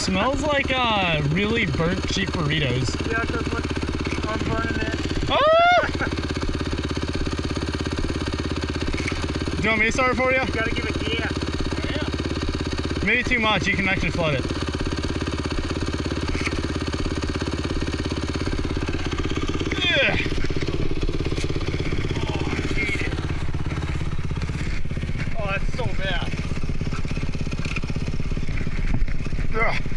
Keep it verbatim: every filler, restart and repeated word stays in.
smells like uh, really burnt cheap burritos. Yeah, because look, I'm burning it. Oh! Do you want me to start it for you? You gotta give it gas. Oh, yeah. Maybe too much, you can actually flood it. Ugh. Oh, I hate it. Oh, that's so bad. Ugh.